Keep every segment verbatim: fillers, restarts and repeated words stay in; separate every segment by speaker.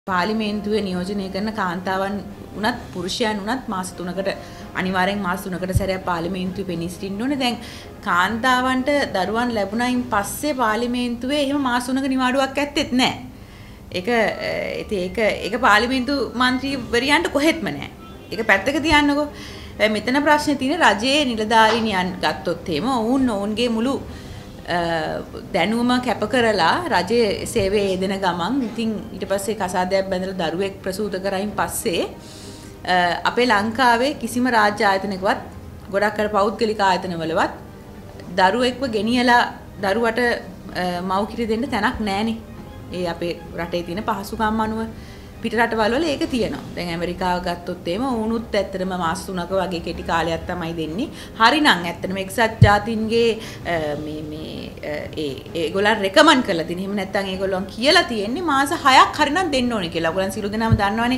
Speaker 1: පාර්ලිමේන්තුවේ නියෝජනය කරන කාන්තාවන් උනත් පුරුෂයන් උනත් මාස තුනකට අනිවාර්යෙන් මාස තුනකට සැරයක් පාර්ලිමේන්තුවේ පෙනී සිටින්න ඕනේ. දැන් කාන්තාවන්ට දරුවන් ලැබුණයින් පස්සේ පාර්ලිමේන්තුවේ එහෙම මාස තුනක නිවාඩුවක් ඇත්තෙත් නැහැ. ඒක ඉතින් ඒක ඒක පාර්ලිමේන්තු මන්ත්‍රීවරයන්ට කොහෙත්ම නැහැ. ඒක පැත්තක තියන්නකෝ. මෙතන ප්‍රශ්නේ තියෙන්නේ රජයේ නිලධාරීනියන් ගත්තොත් එහෙම ඔවුන් ඔවුන්ගේ මුළු දැනුම කැප කරලා රජයේ සේවයේ යෙදෙන ගමන් ඉතින් ඊට පස්සේ කසාදයක් බැඳලා දරුවෙක් ප්‍රසූත කරයින් පස්සේ අපේ ලංකාවේ කිසිම රාජ්‍ය ආයතනයකවත් ගොඩක් අර පෞද්ගලික ආයතනවලවත් දරුවෙක්ව ගෙනියලා දරුවට මව් කිරි දෙන්න තැනක් නැහනේ. ඒ අපේ රටේ තියෙන පහසුකම් අනුව පිට රටවල වල ඒක තියෙනවා. දැන් ඇමරිකාව ගත්තොත් එහෙම උණුත් ඇත්තටම මාස තුනක වගේ කෙටි කාලයක් තමයි දෙන්නේ. හරිනම් ඇත්තටම එක්සත් ජාතීන්ගේ මේ මේ ඒ ඒගොල්ලන් රෙකමන්ඩ් කරලා තියෙන. එහෙම නැත්නම් ඒගොල්ලන් කියලා තියෙන්නේ මාස හයක් හරිනම් දෙන්න ඕනේ කියලා. ඔයගොල්ලන් සිළු දෙනාම දන්නවනේ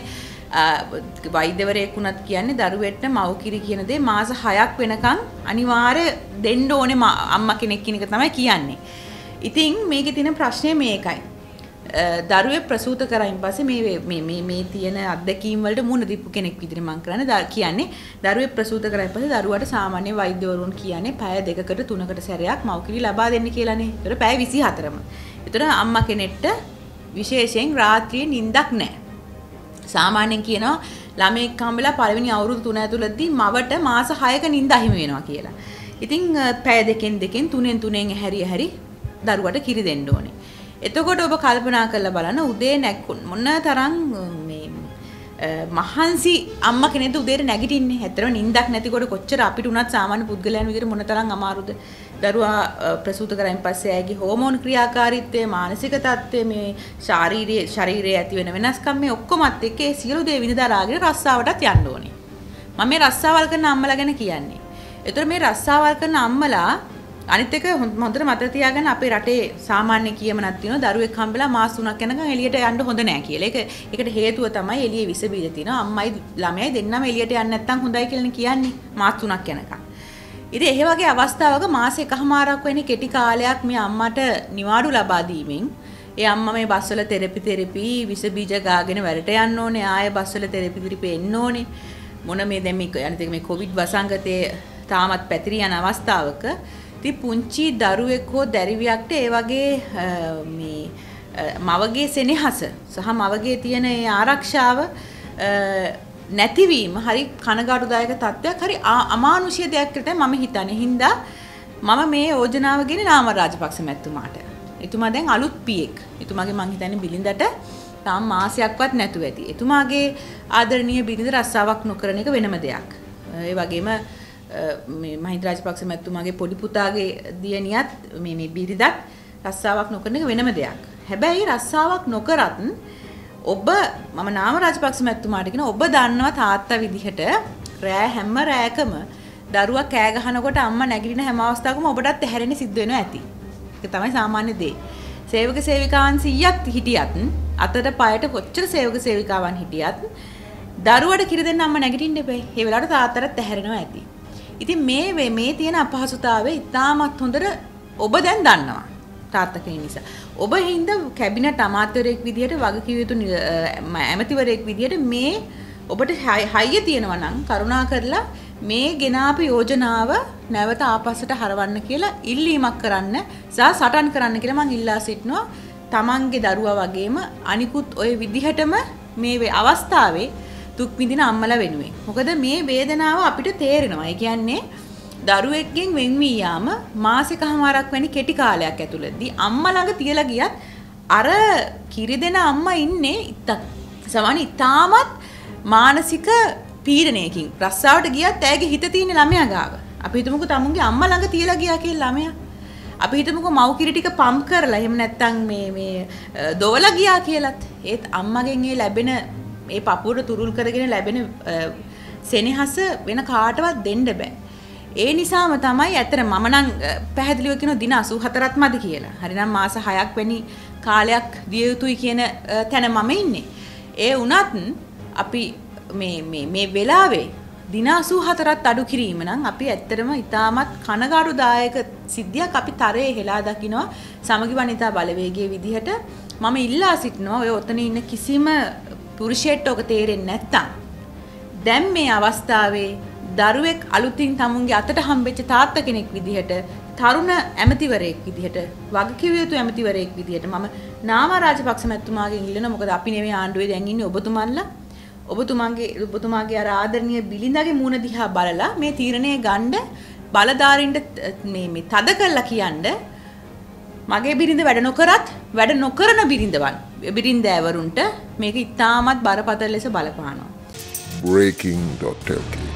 Speaker 1: වෛද්‍යවරයෙක් උනත් කියන්නේ දරුවෙට මව් කිරි කියන දේ මාස හයක් වෙනකන් අනිවාර්ය දෙන්න ඕනේ අම්මා කෙනෙක් කියන එක තමයි කියන්නේ. ඉතින් මේකේ තියෙන ප්‍රශ්නේ මේකයි. දරුවේ ප්‍රසූත කරයින් පස්සේ මේ මේ මේ මේ තියෙන අත්දැකීම් වලට මුණ දීපු කෙනෙක් විදිහට මම කරන්නේ කියන්නේ දරුවේ ප්‍රසූත කරයින් පස්සේ දරුවාට සාමාන්‍ය වෛද්‍යවරුන් කියන්නේ පැය දෙකකට තුනකට සැරයක් මව් කිරි ලබා දෙන්න කියලානේ. ඒතර පැය විසිහතරම. ඒතර අම්මා කෙනෙක්ට විශේෂයෙන් රාත්‍රියේ නිින්දක් නැහැ. සාමාන්‍යයෙන් කියනවා ළමෙක් හම්බෙලා පළවෙනි අවුරුදු තුන ඇතුළතදී මවට මාස හයක නිින්ද අහිමි වෙනවා කියලා. ඉතින් පැය දෙකෙන් දෙකෙන් තුනෙන් තුනෙන් හැරි හැරි දරුවට කිරි දෙන්න ඕනේ. එතකොට ඔබ කල්පනා කරලා බලන්න උදේ නැග්ගොත් මොන තරම් මේ මහන්සි අම්මා කෙනෙක්ද උදේට නැගිටින්නේ. ඇත්තටම නිින්දක් නැතිකොට කොච්චර අපිට උනත් සාමාන්‍ය පුද්ගලයන් විදිහට මොන තරම් අමාරුද. දරුවා ප්‍රසූත කරයින් පස්සේ ඇගේ හෝමෝන් ක්‍රියාකාරීත්වය, මානසික තත්ත්වය, මේ ශාරීරික ශරීරයේ ඇති වෙන වෙනස්කම් මේ ඔක්කොමත් එක්ක ඒ සියලු දේ විඳලාගෙන රස්සාවටත් යන්න ඕනේ. මම මේ රස්සාවල් කරන අම්මලා ගැන කියන්නේ. ඒතර මේ රස්සාවල් කරන අම්මලා අනිත් එක හොඳට මතක තියාගන්න අපේ රටේ සාමාන්‍ය කියමනක් තියෙනවා දරුවෙක් හම්බෙලා මාස තුනක් යනකම් එළියට යන්න හොඳ නැහැ කියලා. ඒක ඒකට හේතුව තමයි එළියේ විස බීජ තියෙනවා. අම්මයි ළමයි දෙන්නම එළියට යන්න නැත්නම් හොඳයි කියලා කියන්නේ මාස තුනක් යනකම්. ඉතින් ඒ වගේ අවස්ථාවක මාස එකමාරක් වෙන්නේ කෙටි කාලයක් මේ අම්මට නිවාඩු ලබා දීමෙන් ඒ අම්මා මේ බස්වල තෙරපි තෙරපි විස බීජ ගාගෙන වැඩට යන්න ඕනේ. ආයෙ බස්වල තෙරපි තෙරපි එන්න ඕනේ. මොන මේ දැන් මේ අනිත් එක මේ කොවිඩ් වසංගතයේ තාමත් පැතිරී යන අවස්ථාවක ඉතින් පුංචි දරුවෙක් හෝ දැරිවියක්ට ඒ වගේ මේ මවගේ සෙනෙහස සහ මවගේ තියෙන ඒ ආරක්ෂාව නැතිවීම හරි කනගාටුදායක තත්ත්වයක්, හරි අමානුෂීය දෙයක් කියලා මම හිතන්නේ. හින්දා මම මේ යෝජනාව ගෙන නාම රාජපක්ෂ මැතිතුමාට. එතුමා දැන් අලුත් පියෙක්. එතුමාගේ මං හිතන්නේ බිලිඳට තාම මාසයක්වත් නැතුව ඇති. එතුමාගේ ආදරණීය බිරිඳ රස්සාවක් නොකරන එක වෙනම දෙයක්. ඒ වගේම මේ මහින්ද රාජපක්ෂ මැතිතුමාගේ පොඩි පුතාගේ දියණියත් මේ මේ බිරිඳත් රස්සාවක් නොකරන එක වෙනම දෙයක්. හැබැයි රස්සාවක් නොකරත් ඔබ මම නාම රාජපක්ෂ මැතිතුමාට කියන ඔබ දන්නවා තාත්තා විදිහට රෑ හැම රෑකම දරුවා කෑ ගහනකොට අම්මා නැගිටින හැම අවස්ථාවකම ඔබටත් ඇහැරෙන්න සිද්ධ වෙනවා ඇති. ඒක තමයි සාමාන්‍ය දේ. සේවක සේවිකාවන් සීයක් හිටියත් අතට පයට කොච්චර සේවක සේවිකාවන් හිටියත් දරුවට කිරි දෙන්න අම්මා නැගිටින්න එපා. ඒ වෙලාවට තාත්තට ඇහැරෙනවා ඇති. ඉතින් මේ මේ තියෙන අපහසුතාවය ඉතාමත් හොඳට ඔබ දැන් දන්නවා තාත්තා කෙනෙක් නිසා. ඔබ හින්ද කැබිනට් අමාත්‍යවරයෙක් විදියට වගකිව යුතු ඇමතිවරයෙක් විදියට මේ ඔබට හයිය තියෙනවා නම් කරුණා කරලා මේ ගෙනාපු යෝජනාව නැවත ආපස්සට හරවන්න කියලා ඉල්ලීමක් කරන්න සහ සටන් කරන්න කියලා මම ඉල්ලා සිටිනවා. තමන්ගේ දරුවා වගේම අනිකුත් ඔය විදිහටම මේ අවස්ථාවේ දුක් විඳින අම්මලා වෙනුවෙන්. මොකද මේ වේදනාව අපිට තේරෙනවා. ඒ කියන්නේ දරුවෙක්ගෙන් වෙන් වී යාම මාසිකමාරක් වැනි කෙටි කාලයක් ඇතුළතදී අම්මා ළඟ තියලා ගියත් අර කිරි දෙන අම්මා ඉන්නේ සමාන ඉතාමත් මානසික පීඩනයකින්. රස්සාවට ගියත් ඇගේ හිත තියෙන ළමයා ගාව. අපි හිතමුකෝ තමුන්ගේ අම්මා ළඟ තියලා ගියා කියලා ළමයා. අපි හිතමුකෝ මව් කිරි ටික පම්ප් කරලා එහෙම නැත්නම් මේ මේ දොවලා ගියා කියලාත් ඒත් අම්මගෙන් ඒ ලැබෙන මේ පපුවට තුරුල් කරගෙන ලැබෙන සෙනෙහස වෙන කාටවත් දෙන්න බෑ. ඒ නිසාම තමයි ඇත්තට මම නම් පැහැදිලිව කියන දින අසූහතරක් මදි කියලා. හරිනම් මාස හයක් වැනි කාලයක් දිය යුතුයි කියන තැන මම ඉන්නේ. ඒ වුණත් අපි මේ මේ මේ වෙලාවේ දින අසූහතරක් අඩු කිරීම නම් අපි ඇත්තටම ඉතාමත් කනගාටුදායක සිද්ධියක් අපි තරයේ හෙලා දකිනවා සමගි වනිතා බලවේගයේ විදිහට මම ඉල්ලා සිටිනවා ඔය ඔතන ඉන්න කිසිම පුරුෂයෙක්ට ඔක තේරෙන්නේ නැත්තම් දැන් මේ අවස්ථාවේ දරුවෙක් අලුතින් තමුන්ගේ අතට හම්බෙච්ච තාත්තා කෙනෙක් විදිහට තරුණ ඇමතිවරයෙක් විදිහට වගකිව යුතු ඇමතිවරයෙක් විදිහට මම නාමා රාජපක්ෂ මැතිතුමාගෙන් ඉල්ලනවා මොකද අපි නෙවෙයි ආණ්ඩුවේ දැන් ඉන්නේ ඔබතුමන්ලා ඔබතුමාගේ ඔබතුමාගේ අර ආදරණීය බිලිඳගේ මූණ දිහා බලලා මේ තීරණය ගන්න බලධාරීන්ට මේ මේ තද කළා කියන්නේ මගේ බිරිඳ වැඩ නොකරත් වැඩ නොකරන බිරිඳවන් බිරිඳෑවරුන්ට මේක ඉතාමත් බරපතල ලෙස බලපානවා
Speaker 2: breaking dot l k